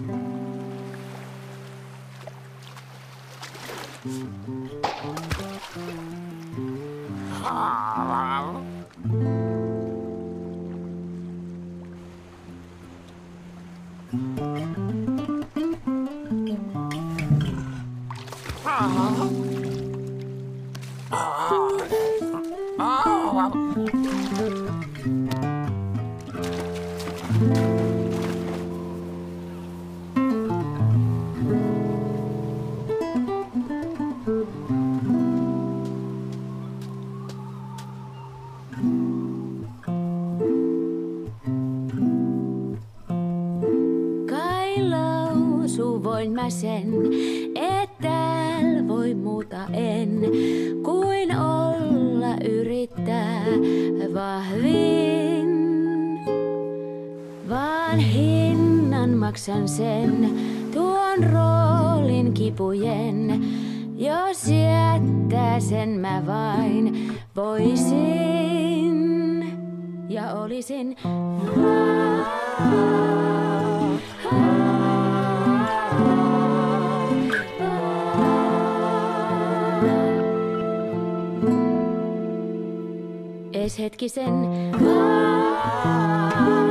Voin mä sen, et tääl voi muuta en, kuin olla yrittää vahvin. Vaan hinnan maksan sen, tuon roolin kipujen, jos jättää sen mä vain voisin ja olisin. Ees hetkisen.